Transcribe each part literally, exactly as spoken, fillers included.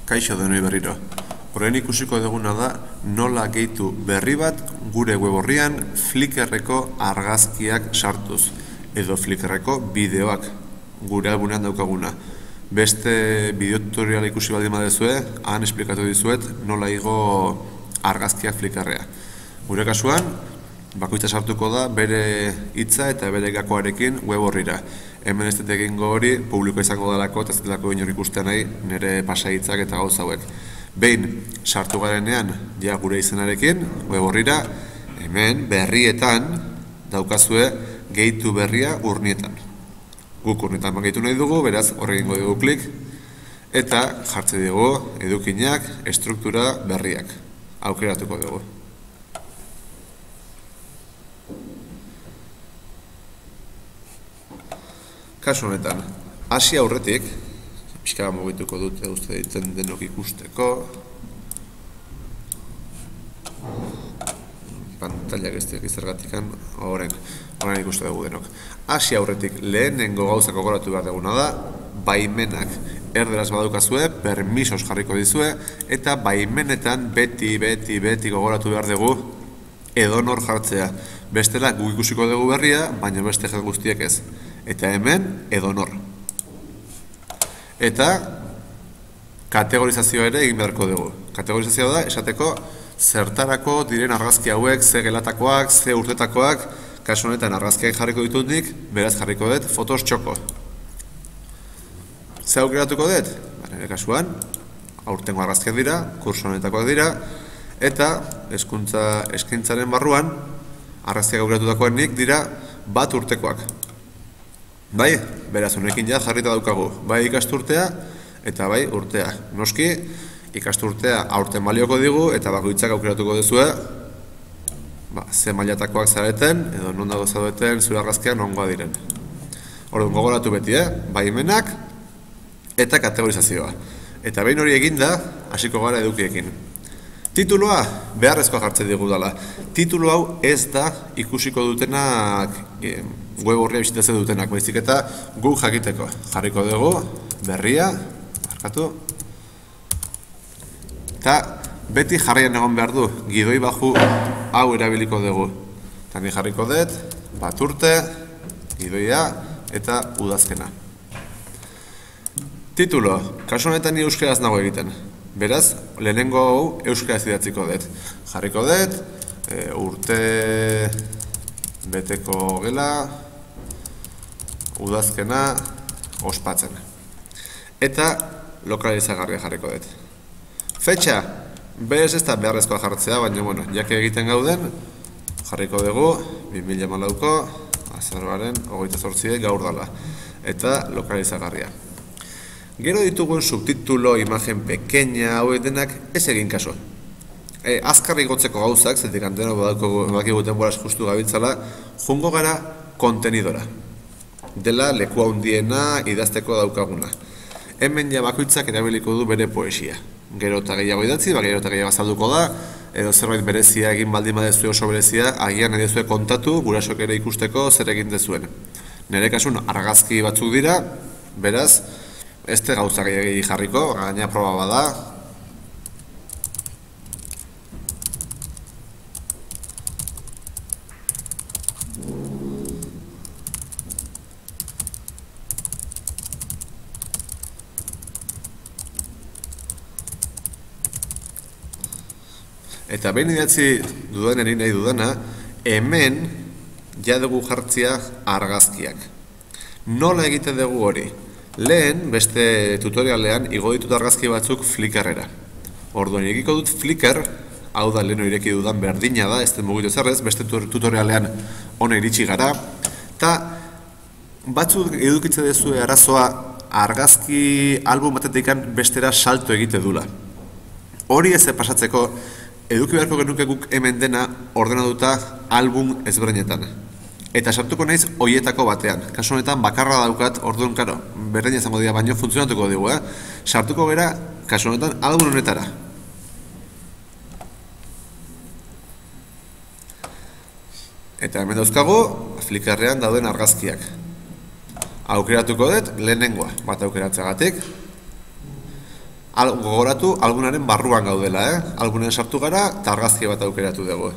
Kaixo denoi berriro. Horren ikusiko duguna da nola gehitu berri bat gure web orrian Flickrreko argazkiak sartuz edo Flickrreko bideoak gure albunean daukaguna. Beste bideo tutorial ikusi baldin baduzue, han esplikatu dizuet nola igo argazkiak Flickrrea. Gure kasuan, bakoitza sartuko da bere hitza eta bere gakoarekin web orrira. Hemen ez dut egingo hori, publiko izango dalako eta ez delako inor ikusten nahi nire pasaitzak eta gauza hauek. Behin, sartu garenean, ja gure izenarekin, web orrira, hemen berrietan daukazue gehitu berria urnietan. Guk urnietan gehitu nahi dugu, beraz horre egingo dugu klik, eta jartze dugu edukinak, estruktura berriak. Aukeratuko dugu. Kasu honetan, hasi aurretik, pixka mugituko dute uste ditzen denok ikusteko, pantailak ez diak izergatikan, horren, horren ikuste dugu denok. Hasi aurretik lehenengo gauzak gogoratu behar duguna da, baimenak erderaz badukazue, permisos jarriko dizue, eta baimenetan beti, beti, beti gogoratu behar dugu edonor jartzea. Bestela guk ikusiko dugu berria, baina beste jat guztiek ez. Eta hemen edonor. Eta kategorizazioa ere egin beharko dugu. Kategorizazioa da, esateko zertarako diren argazki hauek, ze gelatakoak, ze urtetakoak, kasu honetan argazkiak jarriko ditut nik, beraz jarriko dut fotos txoko. Ze aukeratuko dut? Nire kasuan, aurtengo argazkiak dira, kurso honetakoak dira, eta hezkuntza eskaintzaren barruan, argazkiak aukeratutakoak nik dira bat urtekoak. Bai, beraz, honekin ja jarrita daukagu, bai ikasturtea eta bai urtea. Noski, ikasturtea aurten balioko digu eta bakoitzak aukeratuko duzue ba, ze mailatakoak zareten edo non dago zaudeten zure argazkiak nongoa diren. Orduan gogoratu beti, eh? Baimenak eta kategorizazioa. Eta behin hori eginda, hasiko gara edukiekin. Tituloa beharrezkoa jartzen digu dela. Titulo hau ez da ikusiko dutenak e, web orria bisitatzen dutenak, baizik eta guk jakiteko. Jarriko dugu, berria, markatu. Eta beti jarraian egon behar du, gidoi baju hau erabiliko dugu. Eta ni jarriko dut, bat urte, gidoia eta udazkena. Titulo, kasu honetan ni euskaraz nago egiten. Beraz, lehenengo hau euskaraz idatziko dut. Jarriko dut, e, urte beteko gela, udazkena, ospatzen. Eta lokalizagarria jarriko dut. Fetxa, berez ez da beharrezkoa jartzea, baina, bueno, jake egiten gauden, jarriko dugu, bi mila hamalauko, azaroaren, hogeita zortzi gaur dala. Eta lokalizagarria. Gero ditugun subtitulo, imagen pequeña, hauek denak, ez egin kaso. E, azkarri gotzeko gauzak, zetik anteno bakigu denboraz justu gabiltzala, jungo gara kontenidora. Dela leku handiena idazteko daukaguna. Hemen ja bakoitzak erabiliko du bere poesia. Gero eta gehiago idatzi, ba, gero eta gehiago azalduko da, edo zerbait berezia egin baldin badezue oso berezia, agian nahi dezue kontatu, gurasok ere ikusteko zer egin dezuen. Nire kasun argazki batzuk dira, beraz, ez te gauzak gehiagiri jarriko, gaina proba bada. Eta behin idatzi dudan eri nahi dudana, hemen ja dugu jartzia argazkiak. Nola egiten dugu hori? Lehen, beste tutorialean, igo ditut argazki batzuk Flickrrera. Orduan, egiko dut Flickr, hau da leheno ireki dudan berdina da, ez den mugitu zerrez, beste tutorialean hona iritsi gara. Eta batzuk edukitze dezue arazoa argazki album batetikan bestera salto egite dula. Hori ez pasatzeko, eduki beharko genuke guk hemen dena ordenatuta album ezberdinetan. Eta sartuko naiz hoietako batean. Kasu honetan bakarra daukat, orduan, karo, berdin izango dira, baino funtzionatuko dugu, eh? Sartuko gara, kasu honetan, album honetara. Eta hemen dauzkagu, Flickrrean dauden argazkiak. Aukeratuko dut lehenengoa, bat aukeratzeagatik. Al, gogoratu albunaren barruan gaudela, eh? Albunen sartu gara eta argazki bat aukeratu dugu.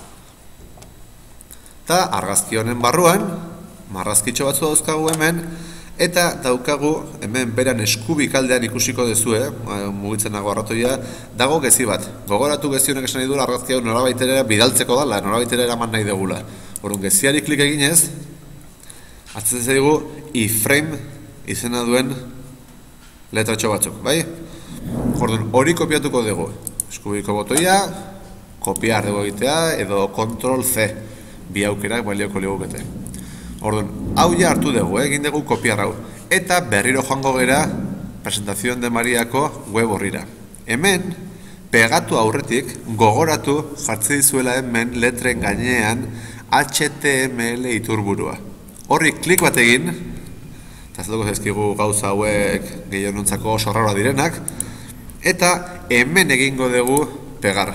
Eta argazki honen barruan, marrazkitxo batzu dauzkagu hemen, eta daukagu hemen beran eskubik aldean ikusiko dezue, mugitzen nago arratoia, dago gezi bat. Gogoratu gezi honek esan nahi duela argazki hau norabaitera bidaltzeko dela, norabaitera eraman nahi dugula. Orduan geziari klik eginez, hartzen zaigu iframe izena duen letratxo batzuk, bai? Orduan hori kopiatuko dugu. Eskubiko botoia, kopiar dugu egitea, edo kontrol C, bi aukerak balioko ligukete. Orduan, hau ja hartu dugu, egin dugu kopiar hau. Eta berriro joango gera presentazioen de Mariako web horrira. Hemen, pegatu aurretik, gogoratu jartze dizuela hemen letren gainean H T M L iturburua. Horri klik bat egin, eta ez dugu zezkigu gauza hauek gehienontzako oso rara direnak, eta hemen egingo dugu pegar.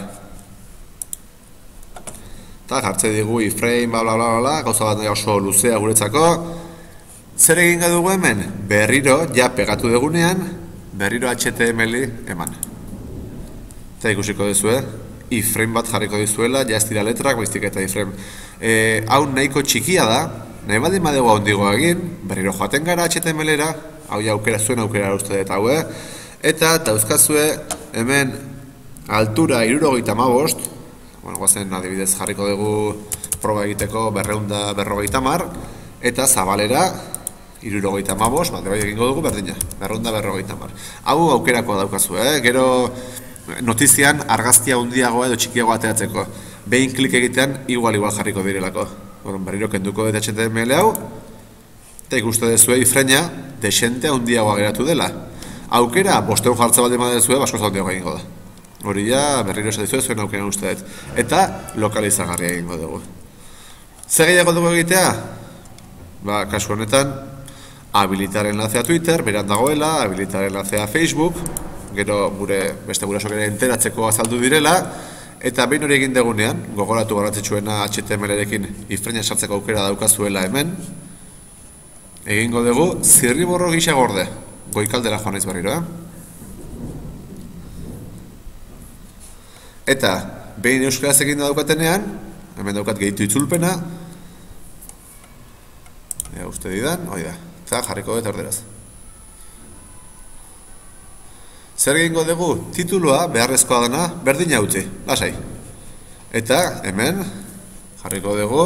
Eta jartze digu iframe, bla bla bla bla, gauza bat oso luzea guretzako. Zer egingo dugu hemen? Berriro, ja pegatu dugunean, berriro H T M L eman. Eta ikusiko duzue, iframe bat jarriko dizuela, ja ez dira letrak, baizik eta iframe. E, hau nahiko txikia da, nahi baldin badego handigoa egin, berriro joaten gara H T M L-era, hau ja aukera zuen aukera uste dut hau, eh? Eta dauzkazue hemen altura hirurogeita hamabost, bueno, guazen adibidez jarriko dugu proba egiteko berrehun eta berrogeita hamar, eta zabalera hirurogeita hamabost, bat bai egingo dugu berdina, berrehun eta berrogeita hamar. Hau aukerakoa daukazu, eh? Gero notizian argaztia handiagoa edo txikiagoa ateratzeko. Behin klik egitean igual-igual jarriko direlako. Horren berriro kenduko dut H T M L hau, eta ikuste dezue ifreina desente handiagoa geratu dela. Aukera, bosteun jartza baldin badezue, basko handiagoa egingo da. Hori ja, berriro esatizue zuen aukera uste dut. Eta lokalizagarria egingo dugu. Zer gehiago dugu egitea? Ba, kasu honetan, habilitar enlacea Twitter, beran dagoela, habilitar enlacea Facebook, gero gure beste gurasok ere enteratzeko azaldu direla, eta behin hori egin degunean, gogoratu garrantzitsuena H T M L-erekin ifreina sartzeko aukera daukazuela hemen, egingo dugu zirriborro gisa gorde, goikaldera joan naiz berriro, eh? Eta behin euskaraz egin daukatenean, hemen daukat gehitu itzulpena, ea uste didan, hoi da, eta jarriko dut erderaz. Zer egingo dugu? Titulua beharrezkoa dena berdina utzi, lasai. Eta hemen jarriko dugu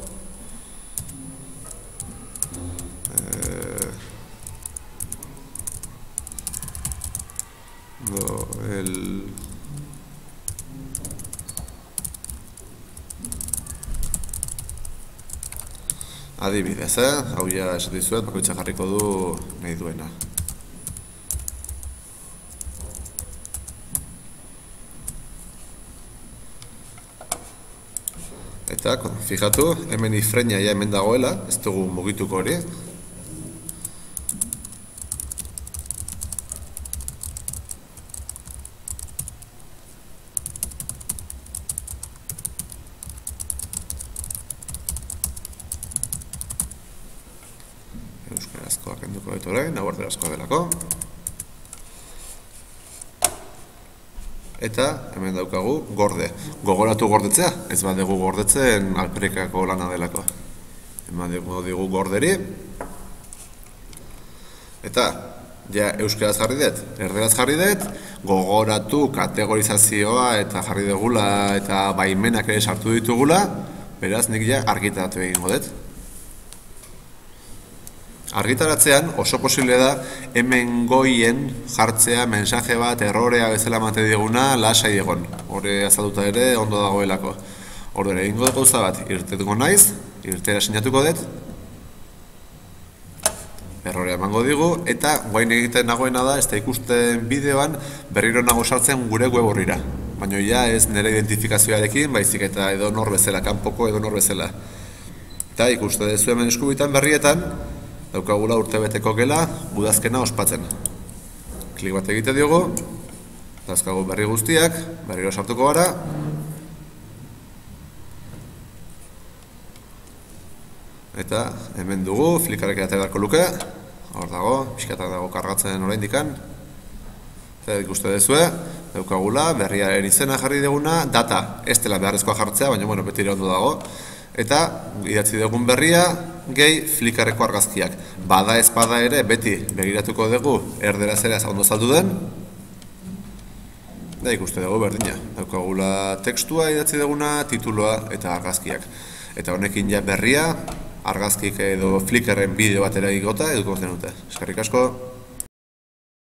eh, do, el adibidez, eh? Hau ja esatizuet, bakoitza jarriko du nahi duena. Eta, fijatu, hemen ifreina ja hemen dagoela, ez dugu mugituko hori. Euskarazkoa kenduko dut orain, hau erderazkoa delako. Eta hemen daukagu gorde. Gogoratu gordetzea, ez badegu gordetzen alperikako lana delako. Hemen digu gorderi. Eta, ja, euskaraz jarri dut, erderaz jarri dut, gogoratu kategorizazioa eta jarri dugula eta baimenak ere sartu ditugula, beraz nik ja argitaratu egingo dut. Argitaratzean oso posible da hemen goien jartzea mensaje bat errorea bezala mate diguna lasai egon. Hore azalduta ere ondo dagoelako. Orduan egingo dut gauza bat, irtetuko naiz, irtera sinatuko dut, errorea emango digu, eta guain egiten nagoena da, ez da ikusten bideoan berriro nago sartzen gure web horrira. Baina ja ez nire identifikazioarekin, baizik eta edo nor bezala, kanpoko edo nor bezala. Eta ikuste dezu hemen eskubitan berrietan, daukagula urtebeteko gela, udazkena ospatzen. Klik bat egite diogu, dauzkagu berri guztiak, berriro sartuko gara. Eta hemen dugu, flikarek edatea beharko luke, hor dago, pixkatak dago kargatzen oraindikan. Eta ikuste duzue, daukagula, berriaren izena jarri duguna, data ez dela beharrezkoa jartzea, baina bueno, beti ere ondo dago. Eta idatzi dugun berria, gehi Flickrreko argazkiak. Bada ez bada ere, beti begiratuko dugu erderaz ere ondo saldu den. Da ikuste dugu berdina. Daukagula tekstua idatzi duguna, tituloa eta argazkiak. Eta honekin ja berria, argazkik edo Flickrren bideo batera igota eduko zenute. Eskerrik asko!